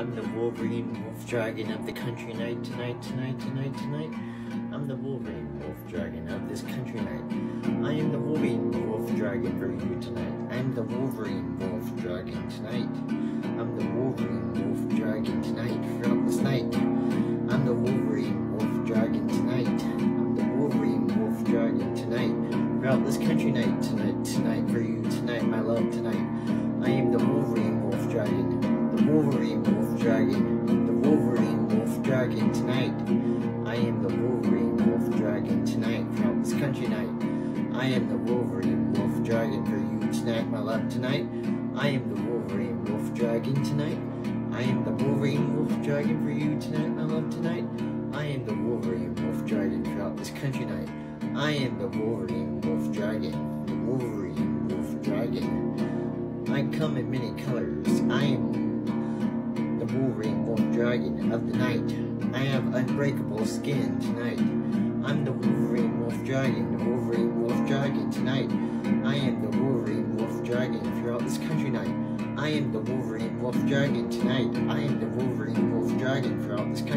I'm the Wolverine Wolf Dragon of the country night tonight. I'm the Wolverine Wolf Dragon of this country night. I am the Wolverine Wolf Dragon for you tonight. I'm the Wolverine Wolf Dragon tonight. I'm the Wolverine Wolf Dragon tonight throughout this night. I'm the Wolverine Wolf Dragon tonight. I'm the Wolverine Wolf Dragon tonight throughout this country night tonight for you tonight, my love tonight. I am the Wolverine Wolf Dragon. The Wolverine Wolf Dragon, the Wolverine Wolf Dragon tonight. I am the Wolverine Wolf Dragon tonight throughout this country night. I am the Wolverine Wolf Dragon for you tonight, my love tonight. I am the Wolverine Wolf Dragon tonight. I am the Wolverine Wolf Dragon for you tonight, my love tonight. I am the Wolverine Wolf Dragon throughout this country night. I am the Wolverine Wolf Dragon, the Wolverine Wolf Dragon. I come in many colors. I am the Wolverine Wolf Dragon of the night. I have unbreakable skin tonight. I'm the Wolverine Wolf Dragon, the Wolverine Wolf Dragon tonight. I am the Wolverine Wolf Dragon throughout this country night. I am the Wolverine Wolf Dragon tonight. I am the Wolverine Wolf Dragon throughout this country.